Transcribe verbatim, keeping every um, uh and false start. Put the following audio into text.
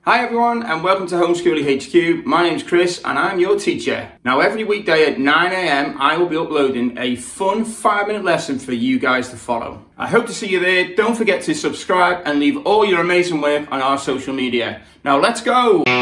Hi everyone and welcome to HomeSchoolie H Q. My name's Chris and I'm your teacher. Now every weekday at nine A M I will be uploading a fun five minute lesson for you guys to follow. I hope to see you there. Don't forget to subscribe and leave all your amazing work on our social media. Now let's go!